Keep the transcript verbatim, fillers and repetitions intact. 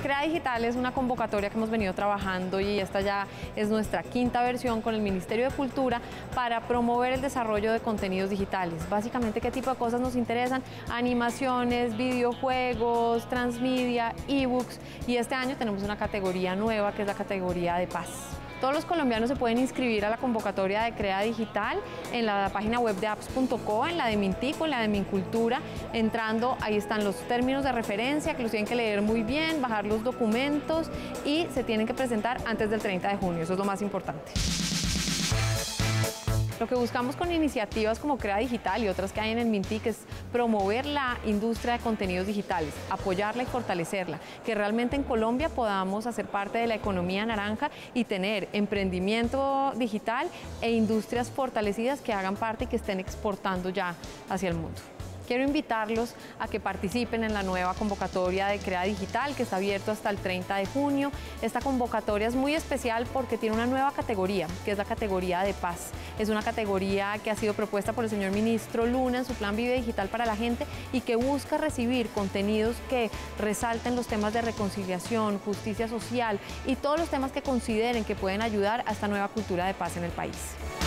Crea Digital es una convocatoria que hemos venido trabajando y esta ya es nuestra quinta versión con el Ministerio de Cultura para promover el desarrollo de contenidos digitales. Básicamente, ¿qué tipo de cosas nos interesan? Animaciones, videojuegos, transmedia, ebooks, y este año tenemos una categoría nueva que es la categoría de paz. Todos los colombianos se pueden inscribir a la convocatoria de Crea Digital en la página web de apps punto co, en la de Mintico, en la de Mincultura. Entrando, ahí están los términos de referencia que los tienen que leer muy bien, bajar los documentos y se tienen que presentar antes del treinta de junio, eso es lo más importante. Lo que buscamos con iniciativas como Crea Digital y otras que hay en el Mintic es promover la industria de contenidos digitales, apoyarla y fortalecerla, que realmente en Colombia podamos hacer parte de la economía naranja y tener emprendimiento digital e industrias fortalecidas que hagan parte y que estén exportando ya hacia el mundo. Quiero invitarlos a que participen en la nueva convocatoria de Crea Digital, que está abierto hasta el treinta de junio. Esta convocatoria es muy especial porque tiene una nueva categoría, que es la categoría de paz. Es una categoría que ha sido propuesta por el señor ministro Luna en su plan Vive Digital para la Gente y que busca recibir contenidos que resalten los temas de reconciliación, justicia social y todos los temas que consideren que pueden ayudar a esta nueva cultura de paz en el país.